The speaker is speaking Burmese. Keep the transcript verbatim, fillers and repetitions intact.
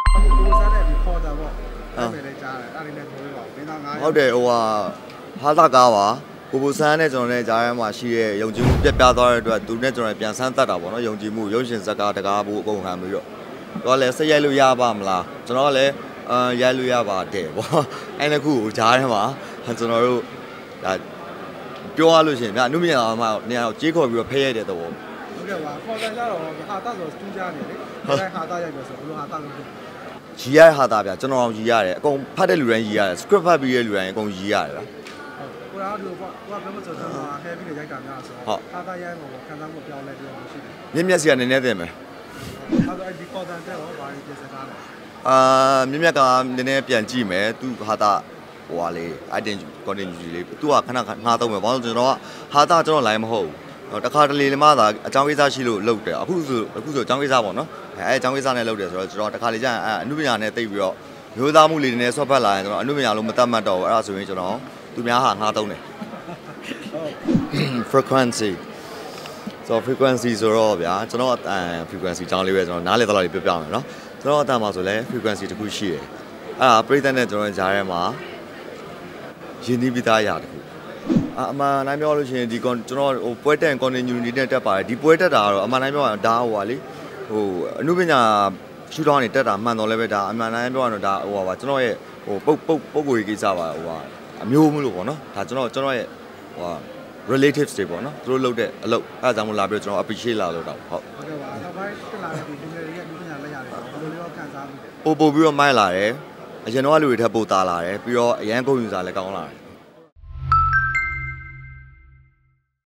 ဟုတ်တယ်ဟိုဟာဟာသာကားပါကိုဘူဆန်းနဲ့ကျွန်တော်နဲ့ကြားထဲမှာရှိရဲ့ယုံကြည်မှုပြတ်ပြားသွားတဲ့အတွက်သူနဲ့ကျွန်တော်ပြန်ဆန်းသက်တာပေါ့နော်ယုံကြည်မှုရုပ်ရှင်ဇာတ်ကားတကားဖို့အကုန်ခံပြီးတော့တော့လည်းစိတ်ရိုက်လို့ရပါမလားကျွန်တော်ကလည်းအာရိုက်လို့ရပါတယ်ပေါ့အဲ့ဒီခုကိုကြားထဲမှာကျွန်တော်တို့ဒါပြောရလို့ရှိရင်ဗျအနုမြညာမှာနေရာကြေးခေါ်ပြီးတော့ဖဲရိုက်တဲ့တော့ဟုတ်ကဲ့ပါခေါ်တယ်ကြတော့ဟာတာဆိုစူးကြနေလေဒါဟာတာရိုက်လို့ဆိုဘလို့ဟာတာလို့ရီရဟာတာဗျကျွန်တော်အောင်ရီရတယ်အကုန်ဖတ်တဲ့လူတိုင်းရီရတယ် script ဖတ်ပြီးတဲ့လူတိုင်းအကုန်ရီရတယ်ဗျကိုရာတို့ကကိုကဘယ်မှာဆိုတော့ heavy တွေရိုက်တာများဆိုတော့ဟာတာရိုက်မှာခံစားမှုပြောင်းလဲပြောင်းရှိတယ်မြင့်မြတ်စီကနည်းနည်းတင်မယ်အဲ့တော့ဒီခေါ်တဲ့တော့ဘာတွေပြင်ဆင်ထားလဲအာမြင့်မြတ်ကနည်းနည်းပြန်ကြည့်မယ်သူဟာတာဟိုဟာလေး item continue လေးသူကခဏခဏငှားတော့မယ်ဘာလို့ကျွန်တော်ကဟာတာကျွန်တော် line မဟုတ်ဘူးတခါတလေမှသာအကြောင်းကိစ္စရှိလို့လုပ်တယ်အခုဆိုအခုဆိုအကြောင်းကိစ္စပေါ့နော်အဲအကြောင်းကိစ္စနဲ့လုပ်တယ်ဆိုတော့ကျွန်တော်တခါလေကျရင်အနုပညာနဲ့တိတ်ပြီးတော့မျိုးသားမှုလေးတွေနဲ့ဆွတ်ဖက်လာရင်ကျွန်တော်အနုပညာလုံးမတတ်မှတ်တော့ဘူးအဲ့ဒါဆိုရင်ကျွန်တော်သူများဟာငှားသုံးတယ် frequency so frequency ဆိုတော့ဗျာကျွန်တော်အ frequency အကြောင်းလေးပဲကျွန်တော်နားလည်တော့လေးပြောပြမယ်နော်ကျွန်တော်အတန်မှာဆိုလဲ frequency တခုရှိတယ်အဲ့ဒါပရိသတ်နဲ့ကျွန်တော်ကြားထဲမှာရင်းနှီးပြီးသားရာတခုအမှန်တိုင်းပြောလို့ရှိရင်ဒီကျွန်တော်ဟိုပွဲတက် continuity နဲ့တက်ပါတယ်ဒီပွဲတက်တာကတော့အမှန်တိုင်းပြောရင်ဒါဟိုပါလေဟိုအနုပညာရှူထောင်းနေတက်တာမှန်တော့လည်းပဲဒါအမှန်တိုင်းပြောရတော့ဒါဟိုပါကျွန်တော်ရဲ့ဟိုပုတ်ပုတ်ပုတ်ကိုကြီးကိစ္စပါဟိုပါအမျိုးမျိုးလို့ပေါ့နော်ဒါကျွန်တော်ကျွန်တော်ရဲ့ဟို relatives တွေပေါ့နော်သူတို့လုပ်တဲ့အလုပ်အဲဒါကြောင့်မို့လာပြီးတော့ကျွန်တော် appreciate လာလို့တော့ဟုတ်ဟုတ်ကဲ့ပါနောက်ပိုင်းတက်လာတဲ့ဒီလူတွေရဲ့အနုပညာလက်ရတယ်ဘယ်လိုမျိုးခံစားမိလဲပို့ပို့ပြီးတော့မိုက်လာတယ်အရင်တော့လူတွေထက်ပိုတာလာတယ်ပြီးတော့အရန်ကုန်ယူစားလည်းကောင်းလာတယ်